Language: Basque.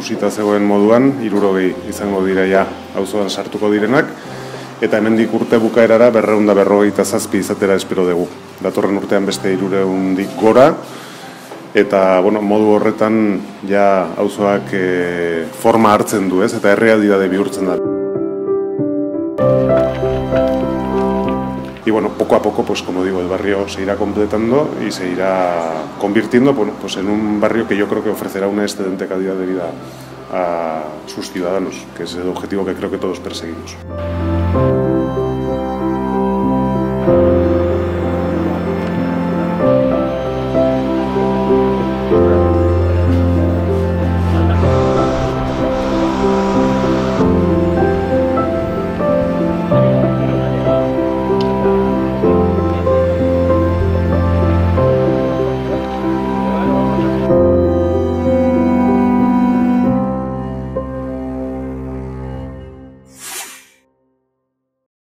ikusita zegoen moduan, 60 izango dira ja auzoan sartuko direnak, eta hemendik urte bukaerara 257 izatera espero dugu. Datorren urtean beste 300-dik gora, eta modu horretan ja auzoak forma hartzen du, eta errealitate bihurtzen da. Y poco a poco, pues como digo, el barrio se irá completando y se irá convirtiendo pues en un barrio que yo creo que ofrecerá una excelente calidad de vida a sus ciudadanos, que es el objetivo que creo que todos perseguimos.